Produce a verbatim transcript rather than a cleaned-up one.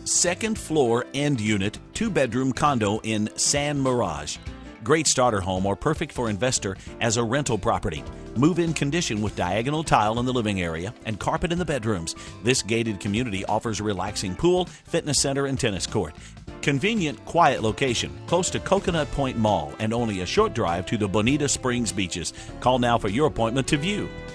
second floor end unit, two bedroom condo in San Mirage. Great starter home or perfect for investor as a rental property. Move-in condition with diagonal tile in the living area and carpet in the bedrooms. This gated community offers a relaxing pool, fitness center, and tennis court. Convenient, quiet location, close to Coconut Point Mall and only a short drive to the Bonita Springs beaches. Call now for your appointment to view.